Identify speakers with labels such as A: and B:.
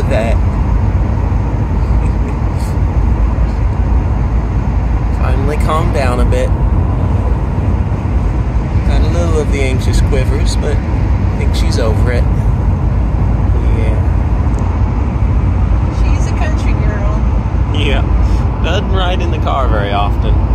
A: that. Finally calmed down a bit. Got a little of the anxious quivers, but I think she's over it. Yeah.
B: She's a country girl.
A: Yeah. Doesn't ride in the car very often.